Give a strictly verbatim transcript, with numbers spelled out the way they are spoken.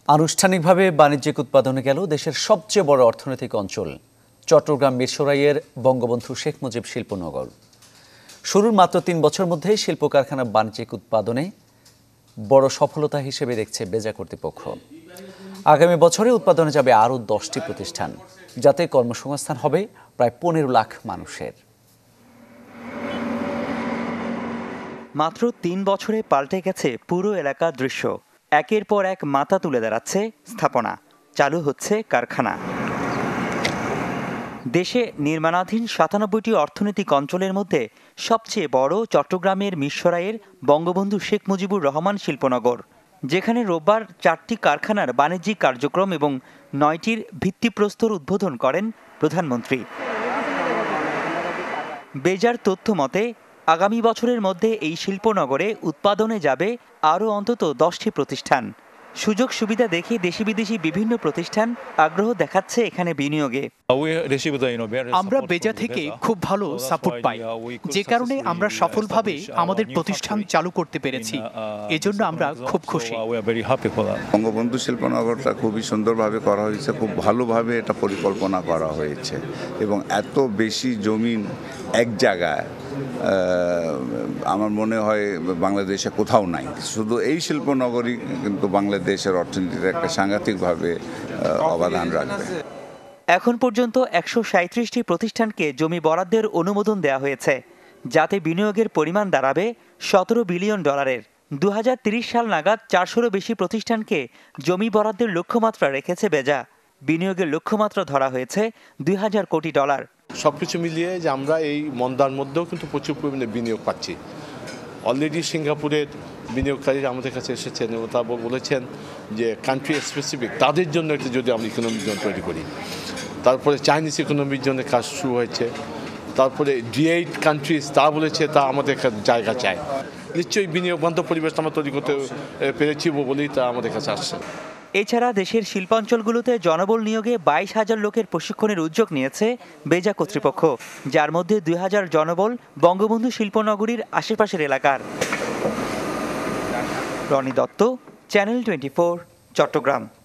আনুষ্ঠানিকভাবে বাণিজ্যিক উৎপাদনে গেল দেশের সবচেয়ে বড় অর্থনৈতিক অঞ্চল চট্টগ্রাম মিরসরাইয়ের বঙ্গবন্ধু শেখ মুজিব শিল্প নগর। শুরুর মাত্র তিন বছর মধ্যেই শিল্প কারখানা বাণিজ্যিক উৎপাদনে বড় সফলতা হিসেবে দেখছে বেজা কর্তৃপক্ষ। আগামী বছরে উৎপাদনে যাবে আরও দশটি প্রতিষ্ঠান, যাতে কর্মসংস্থান হবে প্রায় পনেরো লাখ মানুষের। মাত্র তিন বছরে পাল্টে গেছে পুরো এলাকার দৃশ্য। একের পর এক মাথা তুলে দাঁড়াচ্ছে স্থাপনা, চালু হচ্ছে কারখানা। দেশে নির্মাণাধীন সাতানব্বইটি অর্থনৈতিক অঞ্চলের মধ্যে সবচেয়ে বড় চট্টগ্রামের মিরসরাইয়ের বঙ্গবন্ধু শেখ মুজিবুর রহমান শিল্পনগর, যেখানে রোববার চারটি কারখানার বাণিজ্যিক কার্যক্রম এবং নয়টির ভিত্তিপ্রস্তর উদ্বোধন করেন প্রধানমন্ত্রী। বেজার তথ্য মতে আগামী বছরের মধ্যে এই শিল্পনগরে উৎপাদনে যাবে আরও অন্তত দশটি প্রতিষ্ঠান। সুযোগ সুবিধা দেখে দেশি বিদেশি বিভিন্ন প্রতিষ্ঠান আগ্রহ দেখাচ্ছে এখানে বিনিয়োগে। আমরা বেজা থেকে খুব ভালো সাপোর্ট পাই, যে কারণে আমরা সফলভাবে আমাদের প্রতিষ্ঠান চালু করতে পেরেছি। এজন্য আমরা খুব খুশি। বঙ্গবন্ধু শিল্পনগরটা খুবই সুন্দরভাবে করা হয়েছে, খুব ভালোভাবে এটা পরিকল্পনা করা হয়েছে এবং এত বেশি জমিন এক জায়গায় আমার মনে হয় বাংলাদেশে কোথাও নাই। শুধু এই শিল্পনগরী কিন্তু বাংলাদেশের অর্থনীতিতে একটা সাংঘাতিকভাবে অবদান রাখবে। এখন পর্যন্ত একশো সাঁত্রিশটি প্রতিষ্ঠানকে জমি বরাদ্দের অনুমোদন দেওয়া হয়েছে, যাতে বিনিয়োগের পরিমাণ দাঁড়াবে সতেরো বিলিয়ন ডলারের। দু হাজার তিরিশ সাল নাগাদ চারশোরও বেশি প্রতিষ্ঠানকে জমি বরাদ্দের লক্ষ্যমাত্রা রেখেছে বেজা। বিনিয়োগের লক্ষ্যমাত্রা ধরা হয়েছে দুই হাজার কোটি ডলার। সবকিছু মিলিয়ে যে আমরা এই মন্দার মধ্যেও কিন্তু প্রচুর পরিমাণে বিনিয়োগ পাচ্ছি। অলরেডি সিঙ্গাপুরের বিনিয়োগকারীরা আমাদের কাছে এসেছেন এবং তা বলেছেন যে কান্ট্রি স্পেসিফিক তাদের জন্য একটা যদি আমরা ইকোনমিক জোন তৈরি করি। তারপরে চাইনিজ ইকোনমিক জোনের কাজ শুরু হয়েছে। তারপরে ডি এইট কান্ট্রিজ তা বলেছে তা আমাদের একটা জায়গা চায়। নিশ্চয়ই বিনিয়োগ বান্ধব পরিবেশ আমরা তৈরি করতে পেরেছি বলেই তা আমাদের কাছে আসছে। এছাড়া দেশের শিল্পাঞ্চলগুলোতে জনবল নিয়োগে বাইশ হাজার লোকের প্রশিক্ষণের উদ্যোগ নিয়েছে বেজা কর্তৃপক্ষ, যার মধ্যে দুই হাজার জনবল বঙ্গবন্ধু শিল্পনগরীর আশেপাশের এলাকার। Roni Dutta, channel twenty four, Chittagong.